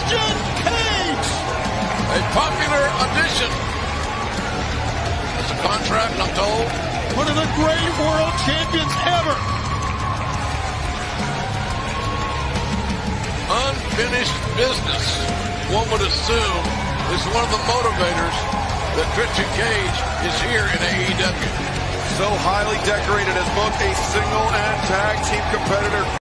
Christian Cage. A popular addition. That's a contract, I'm told. One of the great world champions ever. Unfinished business, one would assume, is one of the motivators that Christian Cage is here in AEW. So highly decorated as both a single and tag team competitor.